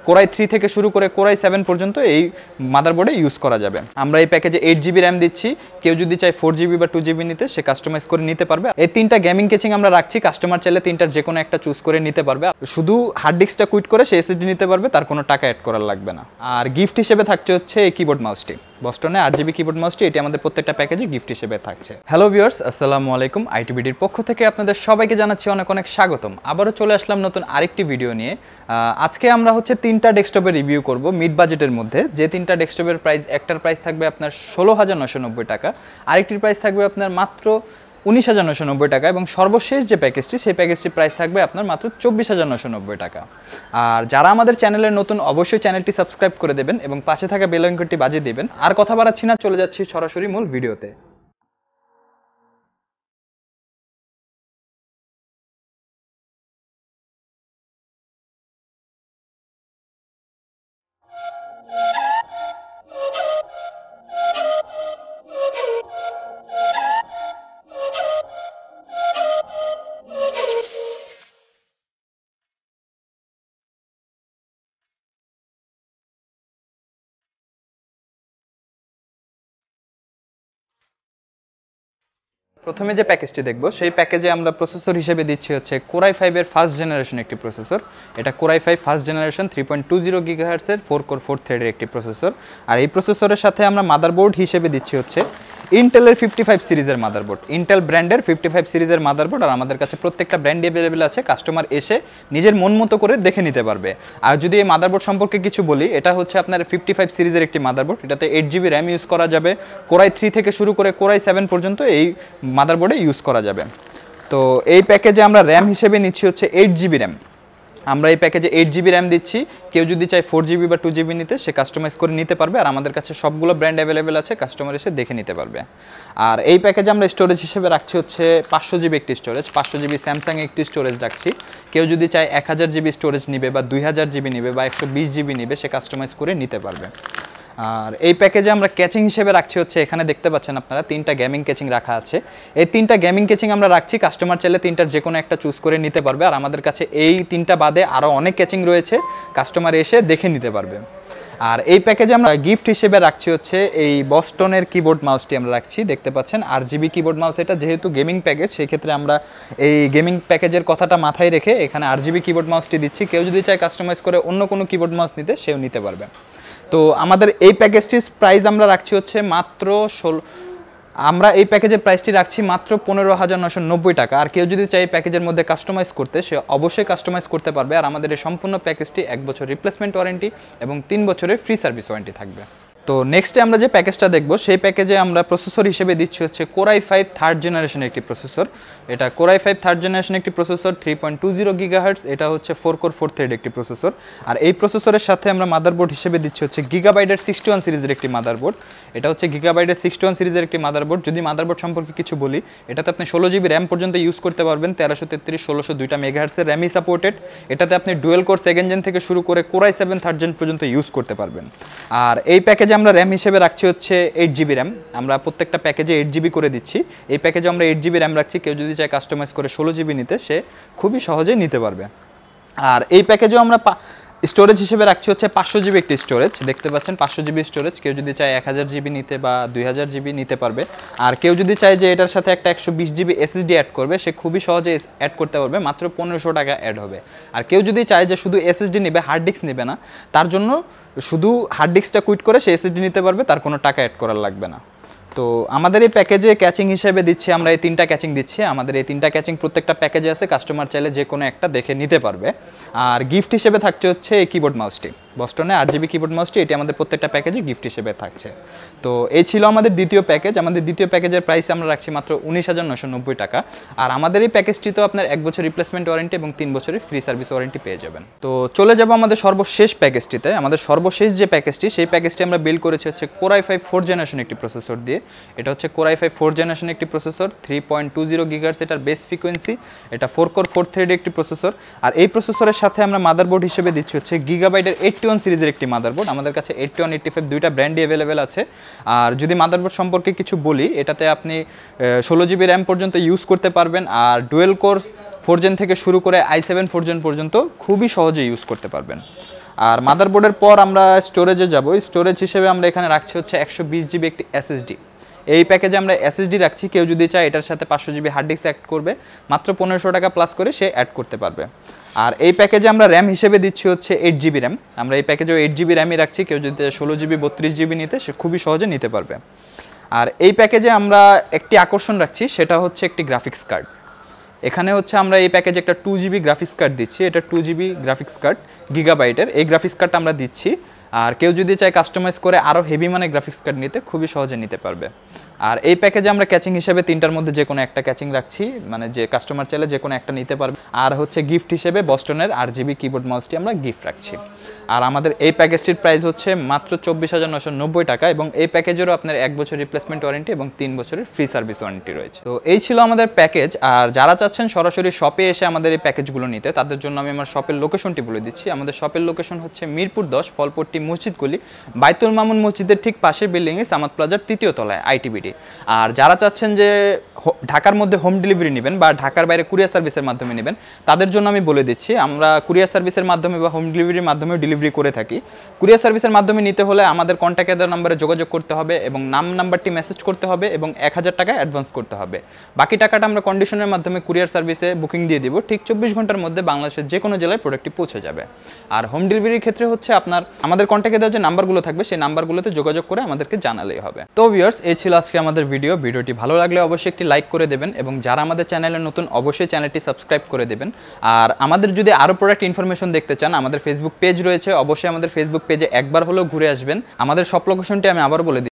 Core i 3 থেকে শুরু করে কোরাই 7 পর্যন্ত এই মাদারবোর্ডে ইউজ করা যাবে। আমরা এই প্যাকেজে 8GB র্যাম দিচ্ছি, কেউ যদি চায় 4GB বা 2GB নিতে সে কাস্টমাইজ করে নিতে পারবে। এই তিনটা গেমিং কেচিং আমরা রাখছি, কাস্টমার চাইলে তিনটার যে কোনো একটা চুজ করে নিতে পারবে। শুধু হার্ড ডিস্কটা কুইট করে সে এসএসডি নিতে পারবে, তার কোনো টাকা অ্যাড করার লাগবে না। আর গিফট হিসেবে থাকছে হচ্ছে এই কিবোর্ড মাউসটি, বস্টনে 8GB কিবোর্ড মাউসটি, এটি আমাদের প্রত্যেকটা প্যাকেজে গিফট হিসেবে থাকছে। হ্যালো ভিউয়ার্স, আসসালামু আলাইকুম। আইটিবিডির পক্ষ থেকে আপনাদের সবাইকে জানাচ্ছি অনেক অনেক স্বাগতম। আবারও চলে আসলাম নতুন আরেকটি ভিডিও নিয়ে। আজকে আমরা হচ্ছে তিনটা ডেস্কটপের রিভিউ করব মিড বাজেটের মধ্যে। যে তিনটা ডেস্কটপের প্রাইস, একটার প্রাইস থাকবে আপনার 16,990 টাকা, আরেকটির প্রাইস থাকবে আপনার মাত্র 19,990 টাকা, এবং সর্বশেষ যে প্যাকেজটি সেই প্যাকেজটির প্রাইস থাকবে আপনার মাত্র 24,990 টাকা। আর যারা আমাদের চ্যানেলের নতুন অবশ্যই চ্যানেলটি সাবস্ক্রাইব করে দেবেন এবং পাশে থাকা বেল আইকনটি বাজিয়ে দেবেন। আর কথা বাড়াচ্ছি না, চলে যাচ্ছি সরাসরি মূল ভিডিওতে। প্রথমে যে প্যাকেজটি দেখব সেই প্যাকেজে আমরা প্রসেসর হিসেবে দিচ্ছি হচ্ছে কোরাই 5 এর ফার্স্ট জেনারেশন একটি প্রসেসর। এটা কোরাই 5 ফার্স্ট জেনারেশন 3.20 GHz এর 4 কোর 4 থ্রেডের একটি প্রসেসর। আর এই প্রসেসরের সাথে আমরা মাদারবোর্ড হিসেবে দিচ্ছি হচ্ছে ইন্টেলের 55 সিরিজের মাদারবোর্ড, ইন্টেল ব্র্যান্ডের 55 সিরিজের মাদারবোর্ড। আর আমাদের কাছে প্রত্যেকটা ব্র্যান্ড অ্যাভেলেবেল আছে, কাস্টমার এসে নিজের মন মতো করে দেখে নিতে পারবে। আর যদি এই মাদারবোর্ড সম্পর্কে কিছু বলি, এটা হচ্ছে আপনার 55 সিরিজের একটি মাদারবোর্ড। এটাতে 8GB র্যাম ইউজ করা যাবে, কোরাই 3 থেকে শুরু করে কোরাই 7 পর্যন্ত এই মাদারবোর্ডে ইউজ করা যাবে। তো এই প্যাকেজে আমরা র্যাম হিসেবে নিচ্ছি হচ্ছে 8GB র্যাম। আমরা এই প্যাকেজে 8GB র্যাম দিচ্ছি, কেউ যদি চায় 4GB বা 2GB নিতে সে কাস্টমাইজ করে নিতে পারবে। আর আমাদের কাছে সবগুলো ব্র্যান্ড অ্যাভেলেবেল আছে, কাস্টমার এসে দেখে নিতে পারবে। আর এই প্যাকেজে আমরা স্টোরেজ হিসেবে রাখছি হচ্ছে 500GB একটি স্টোরেজ, 500GB স্যামসাং একটি স্টোরেজ রাখছি। কেউ যদি চায় 1000GB স্টোরেজ নিবে বা 2000GB নিবে বা 120GB নিবে সে কাস্টমাইজ করে নিতে পারবে। আর এই প্যাকেজে আমরা ক্যাচিং হিসেবে রাখছি হচ্ছে, এখানে দেখতে পাচ্ছেন আপনারা তিনটা গেমিং ক্যাচিং রাখা আছে। এই তিনটা গেমিং ক্যাচিং আমরা রাখছি, কাস্টমার চাইলে তিনটার যে কোনো একটা চুজ করে নিতে পারবে। আর আমাদের কাছে এই তিনটা বাদে আরও অনেক ক্যাচিং রয়েছে, কাস্টমার এসে দেখে নিতে পারবে। আর এই প্যাকেজে আমরা গিফট হিসেবে রাখছি হচ্ছে এই বস্টনের কিবোর্ড মাউসটি আমরা রাখছি, দেখতে পাচ্ছেন 8GB কিবোর্ড মাউস। এটা যেহেতু গেমিং প্যাকেজ, সেই ক্ষেত্রে আমরা এই গেমিং প্যাকেজের কথাটা মাথায় রেখে এখানে 8GB কিবোর্ড মাউসটি দিচ্ছি। কেউ যদি চায় কাস্টমাইজ করে অন্য কোনো কিবোর্ড মাউস নিতে সেও নিতে পারবে। তো আমাদের এই প্যাকেজটির প্রাইস আমরা রাখছি হচ্ছে মাত্র আমরা এই প্যাকেজের প্রাইসটি রাখছি মাত্র 15,990 টাকা। আর কেউ যদি চাই প্যাকেজের মধ্যে কাস্টমাইজ করতে সে অবশ্যই কাস্টমাইজ করতে পারবে। আর আমাদের এই সম্পূর্ণ প্যাকেজটি 1 বছর রিপ্লেসমেন্ট ওয়ারেন্টি এবং 3 বছরের ফ্রি সার্ভিস ওয়ারেন্টি থাকবে। তো নেক্সটে আমরা যে প্যাকেজটা দেখব সেই প্যাকেজে আমরা প্রসেসর হিসেবে দিচ্ছি হচ্ছে কোরাই 5 থার্ড জেনারেশনের একটি প্রসেসর। এটা কোরাই 5 থার্ড জেনারেশন একটি প্রসেসর, 3.20 GHz, এটা হচ্ছে 4 কোর 4 থ্রেড একটি প্রসেসর। আর এই প্রসেসরের সাথে আমরা মাদারবোর্ড হিসেবে দিচ্ছি হচ্ছে গিগাবাইটের 61 সিরিজের একটি মাদারবোর্ড। এটা হচ্ছে গিগাবাইটের 61 সিরিজের একটি মাদারবোর্ড। যদি মাদারবোর্ড সম্পর্কে কিছু বলি, এটাতে আপনি 16GB র্যাম পর্যন্ত ইউজ করতে পারবেন, 1333 1602 মেগাহার্টসের র্যামই সাপোর্টেড। এটাতে আপনি ডুয়েল কোর সেকেন্ড জেন থেকে শুরু করে কোরাই 7 থার্ড জেন পর্যন্ত ইউজ করতে পারবেন। আর এই প্যাকেজে আমরা র্যাম হিসেবে রাখছি হচ্ছে 8GB র্যাম। আমরা প্রত্যেকটা প্যাকেজে 8GB করে দিচ্ছি। এই প্যাকেজে আমরা 8GB র্যাম রাখছি, কেউ যদি চায় কাস্টমাইজ করে 16GB নিতে সে খুবই সহজেই নিতে পারবে। আর এই প্যাকেজেও আমরা স্টোরেজ হিসেবে রাখছি হচ্ছে 500GB একটি স্টোরেজ, দেখতে পাচ্ছেন 500GB স্টোরেজ। কেউ যদি চায় 1000GB নিতে বা 2000GB নিতে পারবে। আর কেউ যদি চায় যে এটার সাথে একটা 120GB SSD অ্যাড করবে সে খুবই সহজে অ্যাড করতে পারবে, মাত্র 1500 টাকা অ্যাড হবে। আর কেউ যদি চায় যে শুধু SSD নেবে, হার্ড ডিস্ক নেবে না, তার জন্য শুধু হার্ড ডিস্কটা কুইট করে সে SSD নিতে পারবে, তার কোনো টাকা অ্যাড করার লাগবে না। তো আমাদের এই প্যাকেজে ক্যাচিং হিসেবে দিচ্ছি আমরা এই তিনটা ক্যাচিং দিচ্ছি। আমাদের এই তিনটা ক্যাচিং প্রত্যেকটা প্যাকেজে আছে, কাস্টমার চাইলে যে কোনো একটা দেখে নিতে পারবে। আর গিফট হিসেবে থাকছে হচ্ছে এই কিবোর্ড মাউসটি, বস্টনে 8GB কিবোর্ড মাউসটি, এটি আমাদের প্রত্যেকটা প্যাকেজে গিফট হিসেবে থাকছে। তো এই ছিল আমাদের দ্বিতীয় প্যাকেজ। আমাদের দ্বিতীয় প্যাকেজের প্রাইস আমরা রাখছি মাত্র 19,990 টাকা। আর আমাদের এই প্যাকেজটি তো আপনার 1 বছর রিপ্লেসমেন্ট ওয়ারেন্টি এবং 3 বছরের ফ্রি সার্ভিস ওয়ারেন্টি পেয়ে যাবেন। তো চলে যাব আমাদের সর্বশেষ প্যাকেজটিতে। আমাদের সর্বশেষ যে প্যাকেজটি সেই প্যাকেজটি আমরা বিল্ড করেছি হচ্ছে কোরাই 5 4th জেনারেশন একটি প্রসেসর দিয়ে। এটা হচ্ছে কোরাই 5 4th জেনারেশন একটি প্রসেসর, 3.20 GHz এটার বেস ফ্রিকোয়েন্সি, এটা 4 কোর 4 থ্রেড একটি প্রসেসর। আর এই প্রসেসরের সাথে আমরা মাদারবোর্ড হিসেবে দিচ্ছি হচ্ছে গিগাবাইটের 81 সিরিজের একটি মাদারবোর্ড। আমাদের কাছে 81 85 দুইটা ব্র্যান্ডই অ্যাভেলেবেল আছে। আর যদি মাদারবোর্ড সম্পর্কে কিছু বলি, এটাতে আপনি 16GB র্যাম পর্যন্ত ইউজ করতে পারবেন। আর ডুয়েল কোর 4 জেন থেকে শুরু করে i7 4 জেন পর্যন্ত খুবই সহজে ইউজ করতে পারবেন। আর মাদারবোর্ডের পর আমরা স্টোরেজে যাব। স্টোরেজ হিসেবে আমরা এখানে রাখছি হচ্ছে 120 জিবি একটি এসএসডি। এই প্যাকেজে আমরা এসএসডি রাখছি, কেউ যদি চায় এটার সাথে 500 জিবি হার্ড ডিস্ক অ্যাড করবে, মাত্র 1500 টাকা প্লাস করে সে অ্যাড করতে পারবে। আর এই প্যাকেজে আমরা র্যাম হিসেবে দিচ্ছি হচ্ছে 8 জিবি র্যাম। আমরা এই প্যাকেজেও 8 জিবি র্যামই রাখছি, কেউ যদি 16 জিবি 32 জিবি নিতে সে খুবই সহজে নিতে পারবে। আর এই প্যাকেজে আমরা একটি আকর্ষণ রাখছি, সেটা হচ্ছে একটি গ্রাফিক্স কার্ড। এখানে হচ্ছে আমরা এই প্যাকেজে একটা 2 জিবি গ্রাফিক্স কার্ড দিচ্ছি। এটা 2 জিবি গ্রাফিক্স কার্ড গিগাবাইটের, এই গ্রাফিক্স কার্ডটা আমরা দিচ্ছি। আর কেউ যদি চায় কাস্টমাইজ করে আরও হেভি মানে গ্রাফিক্স কার্ড নিতে খুবই সহজে নিতে পারবে। আর এই প্যাকেজে আমরা ক্যাচিং হিসেবে 3টার মধ্যে যে কোনো একটা ক্যাচিং রাখছি, মানে যে কাস্টমার চাইলে যে কোনো একটা নিতে পারবে। আর হচ্ছে গিফট হিসেবে বস্টনের RGB কিবোর্ড মাউসটি আমরা গিফট রাখছি। আর আমাদের এই প্যাকেজটির প্রাইস হচ্ছে মাত্র 24,990 টাকা, এবং এই প্যাকেজেরও আপনার 1 বছর রিপ্লেসমেন্ট ওয়ারেন্টি এবং 3 বছরের ফ্রি সার্ভিস ওয়ারেন্টি রয়েছে। তো এই ছিল আমাদের প্যাকেজ। আর যারা চাচ্ছেন সরাসরি শপে এসে আমাদের এই প্যাকেজগুলো নিতে, তাদের জন্য আমি আমার শপের লোকেশনটি বলে দিচ্ছি। আমাদের শপের লোকেশন হচ্ছে মিরপুর 10 ফলপট্টি মসজিদ গলি, বাইতুল মামুন মসজিদের ঠিক পাশের বিল্ডিংয়ে সামাদ প্লাজার 3য় তলায় itbd। আর যারা চাচ্ছেন যে ঢাকার মধ্যে হোম ডেলিভারি নেবেন বা ঢাকার বাইরে কুরিয়ার সার্ভিসের মাধ্যমে নেবেন, তাদের জন্য আমি বলে দিচ্ছি আমরা কুরিয়ার সার্ভিসের মাধ্যমে বা হোম ডেলিভারির মাধ্যমে ডেলিভারি করে থাকি। কুরিয়ার সার্ভিসের মাধ্যমে নিতে হলে আমাদের কন্ট্যাক্ট নাম্বারে যোগাযোগ করতে হবে এবং নাম্বারটি মেসেজ করতে হবে এবং 1000 টাকা অ্যাডভান্স করতে হবে। বাকি টাকাটা আমরা কন্ডিশনের মাধ্যমে কুরিয়ার সার্ভিসে বুকিং দিয়ে দিব। ঠিক 24 ঘন্টার মধ্যে বাংলাদেশের যে কোনো জেলায় প্রোডাক্টটি পৌঁছে যাবে। আর হোম ডেলিভারির ক্ষেত্রে হচ্ছে আপনার আমাদের কন্ট্যাক্টে দেওয়া যে নাম্বারগুলো থাকবে সেই নাম্বারগুলোতে যোগাযোগ করে আমাদেরকে জানালেই হবে। তো ভিউয়ার্স, এই ছিল আজকে আমাদের ভিডিওটি ভালো লাগলে অবশ্যই একটি লাইক করে দেবেন এবং যারা আমাদের চ্যানেলে নতুন অবশ্যই চ্যানেলটি সাবস্ক্রাইব করে দেবেন। আর আমাদের যদি আরও প্রোডাক্ট ইনফরমেশন দেখতে চান, আমাদের ফেসবুক পেজ রয়েছে, অবশ্যই আমাদের ফেসবুক পেজে একবার হলেও ঘুরে আসবেন। আমাদের শপ লোকেশনটি আমি আবার বলে দিই।